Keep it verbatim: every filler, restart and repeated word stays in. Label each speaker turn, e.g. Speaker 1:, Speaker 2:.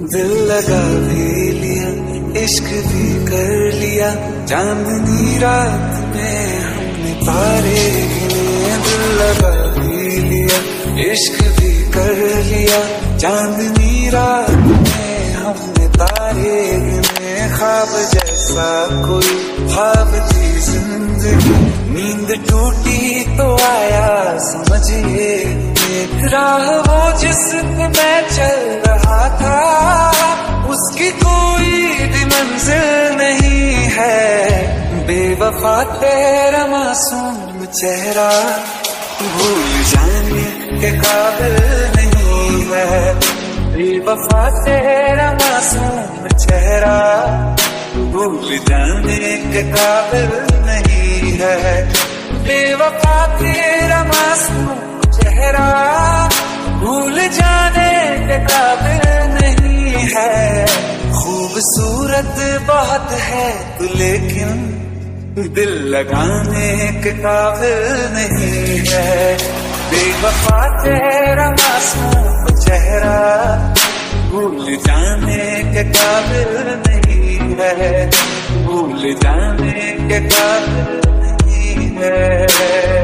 Speaker 1: दिल लगा भी लिया, इश्क भी कर लिया, चांदनी रात में हमने तारे गिने। दिल लगा भी लिया, इश्क भी कर लिया, चांदनी रात में हमने तारे गिने। ख्वाब जैसा कोई ख्वाब थी जिंदगी, नींद टूटी तो आया समझिए। राह वो जिस पे मैं चल रहा था, उसकी कोई भी मंजिल नहीं है। बेवफा तेरा मासूम चेहरा भूल जाने के काबिल नहीं है। बेवफा तेरा मासूम चेहरा भूल जाने के काबिल नहीं है। बेवफा तेरा मासूम चेहरा भूल जाने के काबिल नहीं है। खूबसूरत बहुत है तू लेकिन दिल लगाने के काबिल नहीं है। बेवफा तेरा मासूम चेहरा भूल जाने के काबिल नहीं है। भूल जाने के काबिल नहीं है।